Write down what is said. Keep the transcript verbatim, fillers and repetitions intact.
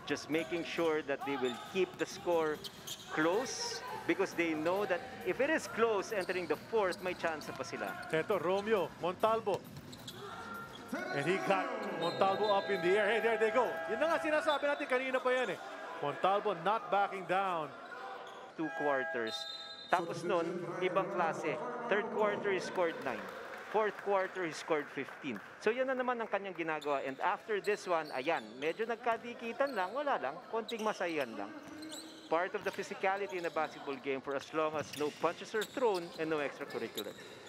just making sure that they will keep the score close because they know that if it is close entering the fourth, may chance pa sila. Ito, Romeo, Montalbo. And he got Montalbo up in the air. Hey, there they go. Yun na nga sinasabi natin kanina pa yan eh. Montalbo not backing down. Two quarters. Tapos nun, ibang klase. Third quarter, he scored nine. Fourth quarter, he scored fifteen. So yan na naman ang kanyang ginagawa. And after this one, ayan, medyo nagkadikitan lang, wala lang, konting masayan lang. Part of the physicality in a basketball game for as long as no punches are thrown and no extracurricular.